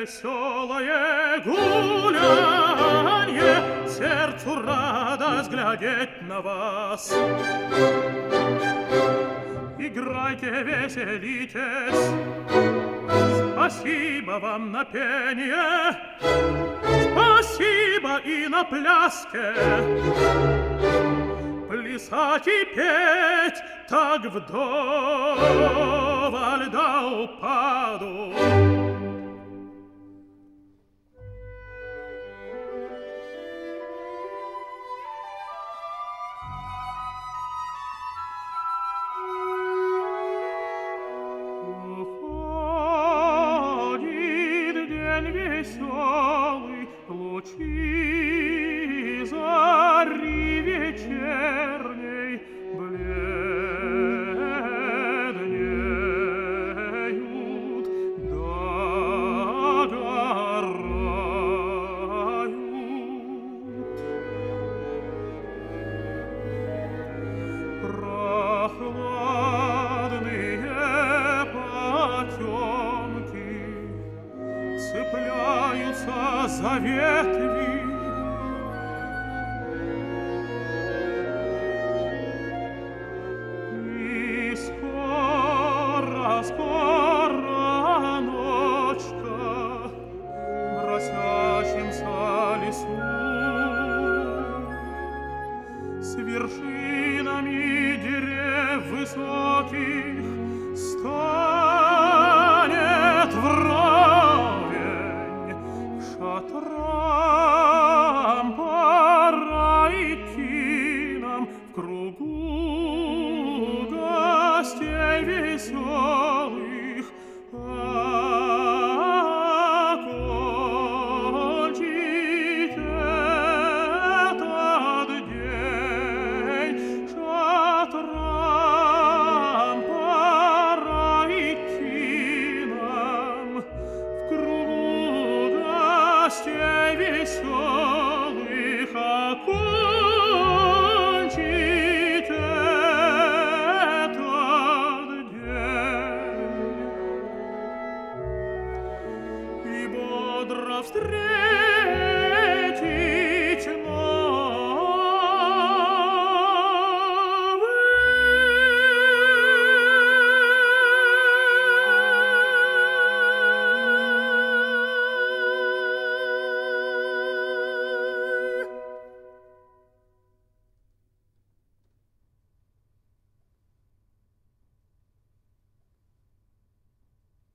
веселое гулянье, сердцу радость глядеть на вас. Играйте, веселитесь, спасибо вам на пение, спасибо и на пляске. Плясать и петь так вдоволь до упаду. Веселый, лучи зари вечерней бледнеют, догорают. Прохладные потемки цепляются за ветви, и скоро, скоро ночка в росящемся лесу с вершинами дерев высоких станет вровень. Шатрам пора идти нам в кругу гостей веселых. Окончить этот день шатрам пора идти нам в кругу гостей веселых. Окончить этот день и бодро встретить